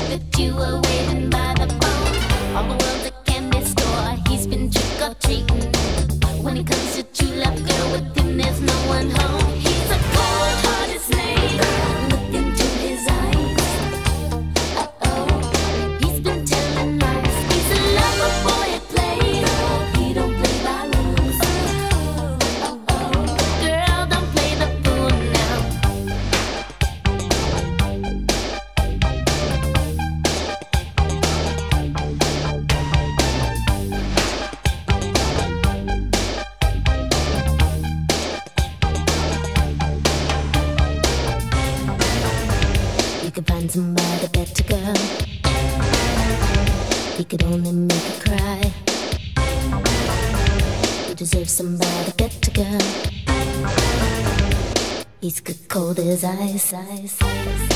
that you were waiting by the phone. All the world's a candy store. He's been trick or treating. When it comes to true love, girl, with him there's no one home. He's a cold-hearted slave. Look into his eyes. He's been telling lies. He's a lover boy at play. He don't play by rules. Girl, don't play the fool now. You could find somebody better, girl. He could only make you cry. You deserve somebody better, girl. He's good cold as ice.